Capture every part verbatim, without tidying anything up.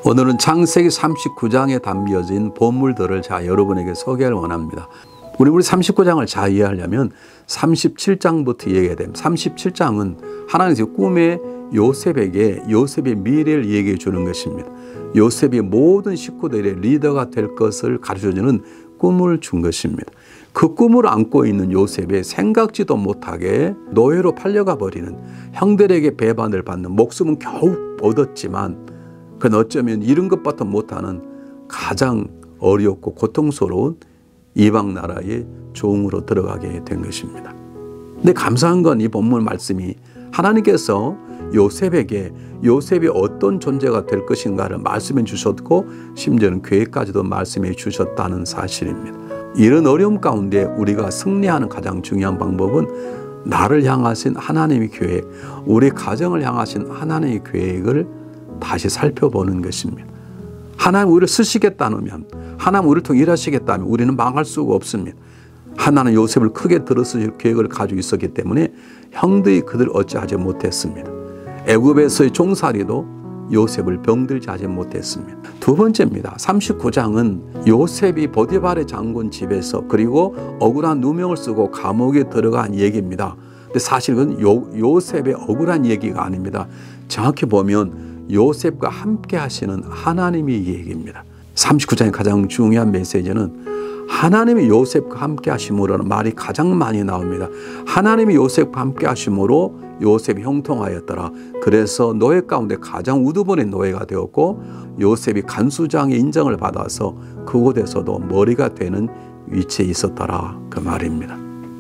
오늘은 창세기 삼십구 장에 담겨진 보물들을 자 여러분에게 소개를 원합니다. 우리 우리 삼십구 장을 잘 이해하려면 삼십칠 장부터 얘기해야 됩니다. 삼십칠 장은 하나님께서 꿈에 요셉에게 요셉의 미래를 얘기해 주는 것입니다. 요셉이 모든 식구들의 리더가 될 것을 가르쳐주는 꿈을 준 것입니다. 그 꿈을 안고 있는 요셉의 생각지도 못하게 노예로 팔려가 버리는, 형들에게 배반을 받는, 목숨은 겨우 얻었지만 그건 어쩌면 이런 것밖에 못하는 가장 어렵고 고통스러운 이방 나라의 종으로 들어가게 된 것입니다. 근데 감사한 건 이 본문 말씀이 하나님께서 요셉에게 요셉이 어떤 존재가 될 것인가를 말씀해 주셨고 심지어는 계획까지도 말씀해 주셨다는 사실입니다. 이런 어려움 가운데 우리가 승리하는 가장 중요한 방법은 나를 향하신 하나님의 계획, 우리 가정을 향하신 하나님의 계획을 다시 살펴보는 것입니다. 하나님 우리를 쓰시겠다면, 하나님 우리를 통해 일하시겠다면 우리는 망할 수가 없습니다. 하나는 요셉을 크게 들었을 계획을 가지고 있었기 때문에 형들이 그들을 어찌하지 못했습니다. 애굽에서의 종살이도 요셉을 병들지 하지 못했습니다. 두 번째입니다. 삼십구 장은 요셉이 보디발의 장군 집에서 그리고 억울한 누명을 쓰고 감옥에 들어간 얘기입니다. 근데 사실은 요, 요셉의 억울한 얘기가 아닙니다. 정확히 보면 요셉과 함께 하시는 하나님의 얘기입니다. 삼십구 장의 가장 중요한 메시지는 하나님이 요셉과 함께 하심으로는 말이 가장 많이 나옵니다. 하나님이 요셉과 함께 하심으로 요셉이 형통하였더라. 그래서 노예 가운데 가장 우두머리 노예가 되었고 요셉이 간수장의 인정을 받아서 그곳에서도 머리가 되는 위치에 있었더라. 그 말입니다.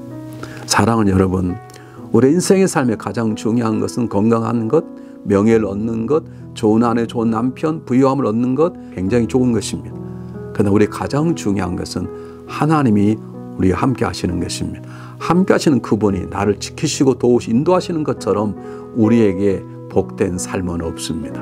사랑하는 여러분, 우리 인생의 삶에 가장 중요한 것은 건강한 것, 명예를 얻는 것, 좋은 아내, 좋은 남편, 부유함을 얻는 것 굉장히 좋은 것입니다. 그러나 우리 가장 중요한 것은 하나님이 우리와 함께 하시는 것입니다. 함께 하시는 그분이 나를 지키시고 도우시 인도하시는 것처럼 우리에게 복된 삶은 없습니다.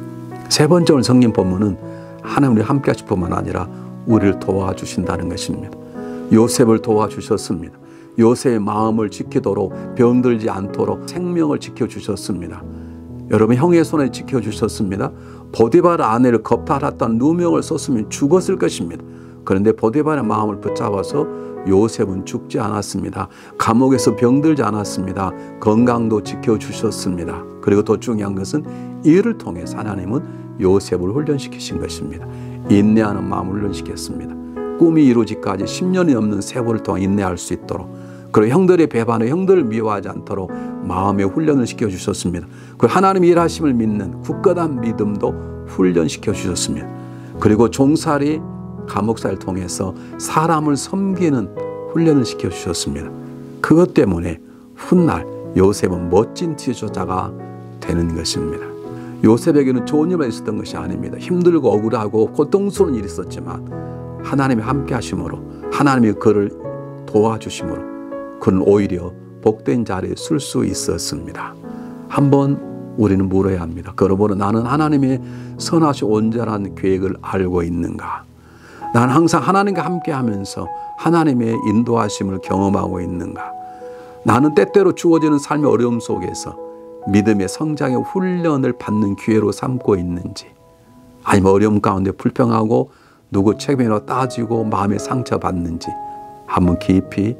세 번째 오늘 성경 본문은 하나님 우리와 함께 하실 뿐만 아니라 우리를 도와주신다는 것입니다. 요셉을 도와주셨습니다. 요셉의 마음을 지키도록 병들지 않도록 생명을 지켜주셨습니다. 여러분 형의 손에 지켜주셨습니다. 보디발 아내를 겁탈했던 누명을 썼으면 죽었을 것입니다. 그런데 보디발의 마음을 붙잡아서 요셉은 죽지 않았습니다. 감옥에서 병들지 않았습니다. 건강도 지켜주셨습니다. 그리고 더 중요한 것은 이를 통해 하나님은 요셉을 훈련시키신 것입니다. 인내하는 마음을 훈련시켰습니다. 꿈이 이루어지기까지 십 년이 넘는 세월을 동안 인내할 수 있도록, 그리고 형들의 배반에 형들을 미워하지 않도록 마음의 훈련을 시켜주셨습니다. 그리고 하나님의 일하심을 믿는 굳건한 믿음도 훈련시켜 주셨습니다. 그리고 종살이 감옥살을 통해서 사람을 섬기는 훈련을 시켜주셨습니다. 그것 때문에 훗날 요셉은 멋진 지도자가 되는 것입니다. 요셉에게는 좋은 일만 있었던 것이 아닙니다. 힘들고 억울하고 고통스러운 일이 있었지만 하나님이 함께 하심으로, 하나님이 그를 도와주심으로 그는 오히려 복된 자리에 설 수 있었습니다. 한번 우리는 물어야 합니다. 그러므로 나는 하나님의 선하시고 온전한 계획을 알고 있는가? 나는 항상 하나님과 함께 하면서 하나님의 인도하심을 경험하고 있는가? 나는 때때로 주어지는 삶의 어려움 속에서 믿음의 성장의 훈련을 받는 기회로 삼고 있는지, 아니면 어려움 가운데 불평하고 누구 책임이라고 따지고 마음에 상처받는지 한번 깊이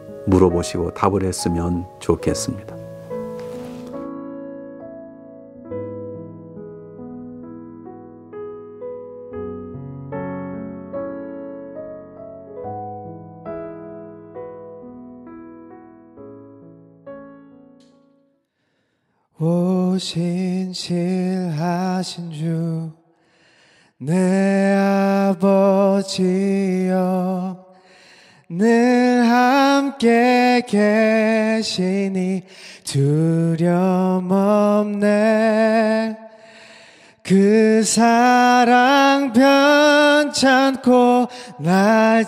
물어보시고 답을 했으면 좋겠습니다. 오신실하신 주 내 아버지여, 늘 함께 계시니 두려움 없네. 그 사랑 변찮고 날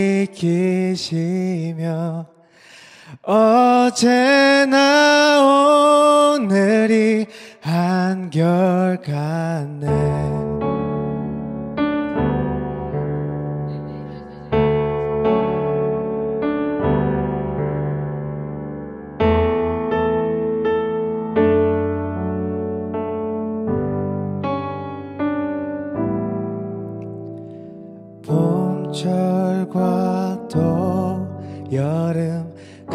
지키시며 어제나 오늘이 한결같네. 겨울철과 또 여름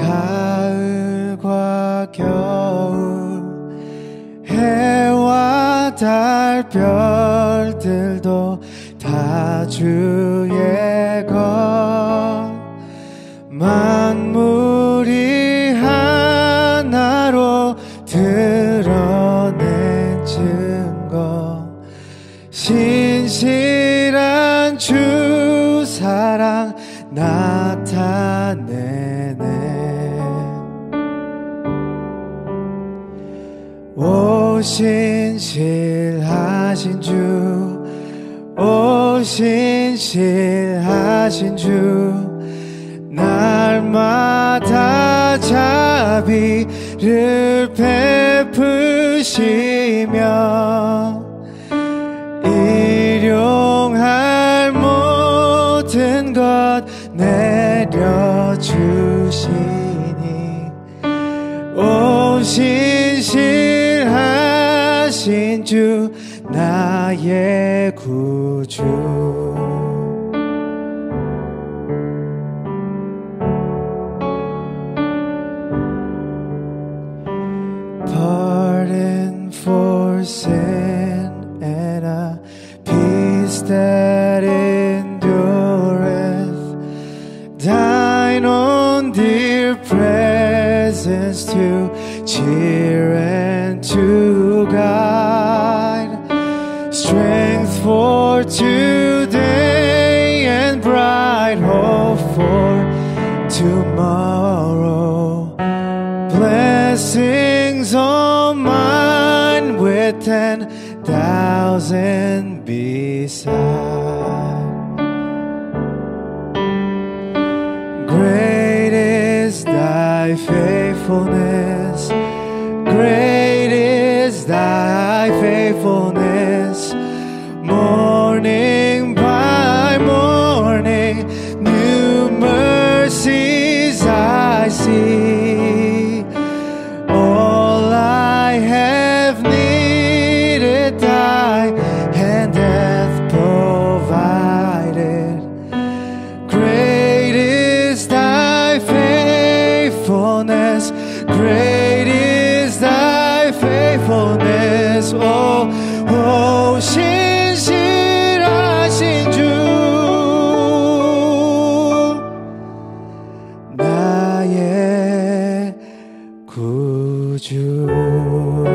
가을과 겨울 해와 달 별들도 다 주의 것 만물이 하나로 드러낸 증거 신실한 주 사랑 나타내네 오 신실하신 주 오 신실하신 주 날마다 자비를 베푸시며 일용할 모든 것 내려주시니 오 신실하신 주 나의 구주 Pardon for sin and a peace that endureth thine own dear presence to cheer and to guide strength for today and bright hope for tomorrow blessings all mine with ten thousand beside great is thy faithfulness great is thy faithfulness morning by morning new mercies I see all I have needed thy hand hath provided great is thy faithfulness great is thy faithfulness oh, oh 신실하신 주 나의 구주